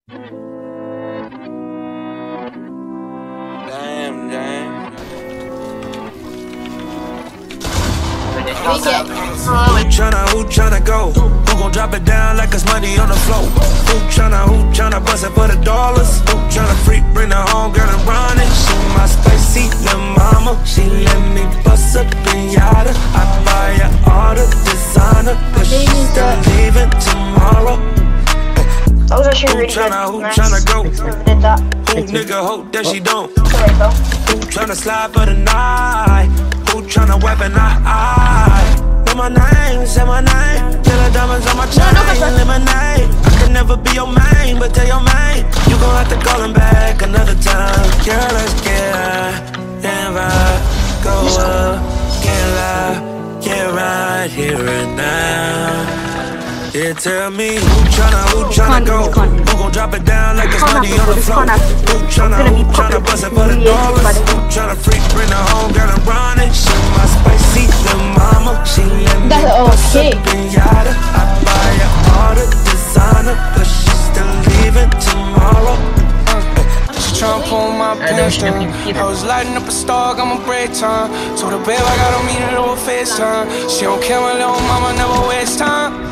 Who tryna go? Who gon' drop it down like it's money on the floor? Who tryna bust it for the dollars? Who tryna freak, bring her home, girl, and run it? She my spicy little mama. She let me bust up in yada. I buy her all the designer, but she's still leaving tomorrow. That was actually really good. Who tryna go? Did that. Who nigga hope that she don't? Who tryna slide for the night? Who tryna weapon eye? Know my name, say my name. Tell the diamonds on my chain, lemonade. I can never be your main, but tell your main you gon' have to call him back another time. Girl, let's get high and ride, go up, get loud, get right here and now. Yeah, tell me who tryna go? Who gon' drop it down like it's money on the floor? Who tryna bust it for the dollars? Who tryna freak, bring her home, girl, and run it? She my spicy little mama. She let me bust up in yada. I buy her all the designer, but she's still leaving tomorrow. She tryna pull my pants down. I was lighting up a star, got my break time. Told her, babe, I gotta meet her over FaceTime. She don't care, my little mama never waste time.